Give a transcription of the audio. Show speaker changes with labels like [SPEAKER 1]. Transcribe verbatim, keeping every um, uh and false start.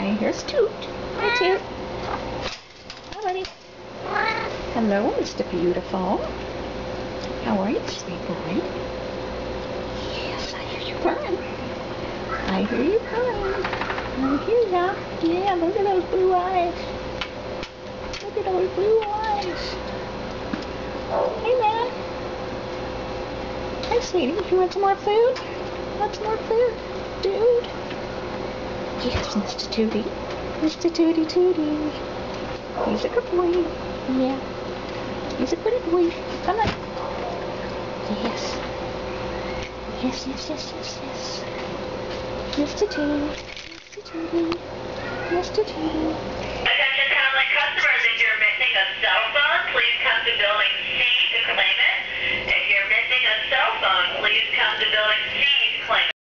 [SPEAKER 1] Hi, here's Toot. Hi, Toot. Hi, buddy. Hello, Mister Beautiful. How are you, sweet boy? Yes, I hear you purring. I hear you purring. I hear ya. Yeah, look at those blue eyes. Look at those blue eyes. Hey, man. Hi, sweetie. You want some more food? Want some more food? Dude? Yes, Mister Tootie. Mister Tootie Tootie. He's a good boy. Yeah. He's a good boy. Come on. Yes. Yes, yes, yes, yes, yes. Mister Tootie. Mister Tootie. Mister Tootie.
[SPEAKER 2] Attention Comlink customers, if you're missing a cell phone, please come to building C to claim it. If you're missing a cell phone, please come to building C to claim it.